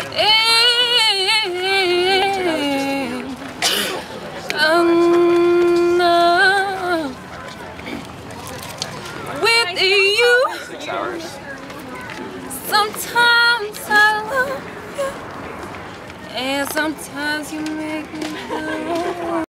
With you, 6 hours. sometimes I love you, and sometimes you make me blue.